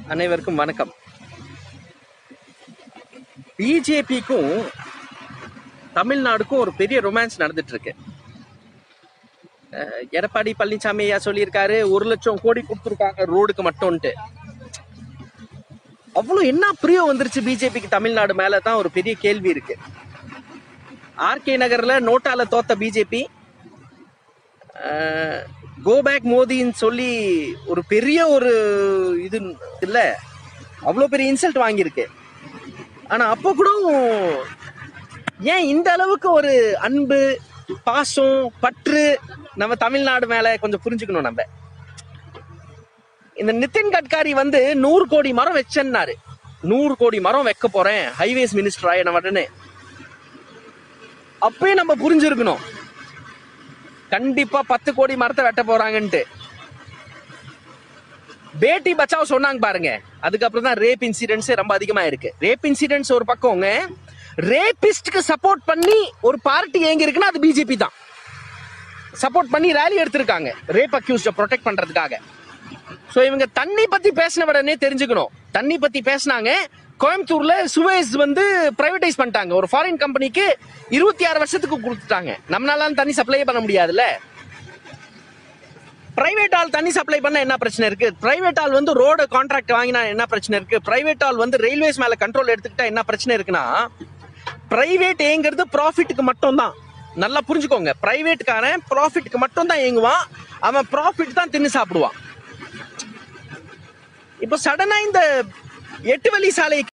அனைவருக்கும் வணக்கம். பிஜேபிக்கும் தமிழ்நாடுக்கும் ஒரு பெரிய ரொமான்ஸ் நடந்துட்டு இருக்கு. எடப்பாடி பழனிசாமி ஐயா சொல்லியிருக்காரு 1 லட்சம் கோடி கொடுத்துருக்காங்க ரோடுக்கு மட்டும்ட்டு. அவ்வளோ என்ன பிரியம் வந்துருச்சு பிஜேபிக்கு தமிழ்நாடு மேலதான் ஒரு பெரிய கேள்வி இருக்கு. ஆர்கே நகர்ல நோட்டால தோத்த பிஜேபி கோ பேக் மோதின்னு சொல்லி ஒரு பெரிய ஒரு இது இல்ல, அவ்வளோ பெரிய இன்சல்ட் வாங்கியிருக்கு. ஆனா அப்போ கூட ஏன் இந்த அளவுக்கு ஒரு அன்பு, பாசம், பற்று நம்ம தமிழ்நாடு மேல கொஞ்சம் புரிஞ்சுக்கணும். நம்ம இந்த நிதின் கட்காரி 100 கோடி மரம் வச்சேன்னாரு. 100 கோடி மரம் வைக்க போறேன் ஹைவேஸ் மினிஸ்டர் ஆயின உடனே. அப்பயே நம்ம புரிஞ்சிருக்கணும் கண்டிப்பா 10 கோடி மரத்தை வெட்ட போறாங்கன்ட்டு. பேட்டி பச்சாவ் சொன்னாங்க பாருங்க, அதுக்கப்புறம் தான் ரேப் இன்சிடென்ட்ஸ் ரொம்ப அதிகமா இருக்கு. ரேப் இன்சிடென்ட்ஸ் ஒரு பக்கம்ங்க, ரேபிஸ்ட்க்கு சப்போர்ட் பண்ணி ஒரு பார்ட்டி எங்க இருக்குன்னா அது பிஜேபி தான். சப்போர்ட் பண்ணி ரேலி எடுத்திருக்காங்க ரேப் அக்யூஸ்ட ப்ரொடெக்ட் பண்றதுக்காக. சோ இவங்க தண்ணி பத்தி பேசின உடனே தெரிஞ்சுக்கணும். தண்ணி பத்தி பேசினாங்க. கோயம்புத்தூர்ல சுவேஸ் பிரைவேடைஸ் பண்ணிட்டாங்க. ஒரு ஃபாரின் கம்பெனிக்கு 26 வருஷத்துக்கு கொடுத்துட்டாங்க. நம்மளால தண்ணி சப்ளை பண்ண முடியாதுல்ல. பிரைவேட் ஆள் தண்ணி சப்ளை பண்ண என்ன பிரச்சனை இருக்கு? பிரைவேட் ஆள் ரோடு கான்ட்ராக்ட் வாங்கினா என்ன பிரச்சனை இருக்கு? பிரைவேட் ஆள் ரயில்வேஸ் மேல கண்ட்ரோல் எடுத்துக்கிட்டா என்ன பிரச்சனை இருக்குன்னா, பிரைவேட் ஏங்கிறது ப்ராஃபிட்டுக்கு மட்டும் தான். நல்லா புரிஞ்சுக்கோங்க, பிரைவேட்காரன் ப்ராஃபிட்டுக்கு மட்டும் தான் ஏங்குவான். அவன் ப்ராஃபிட் தான் தின்னு சாப்பிடுவான். இப்போ சடனா இந்த 8 வழி சாலையை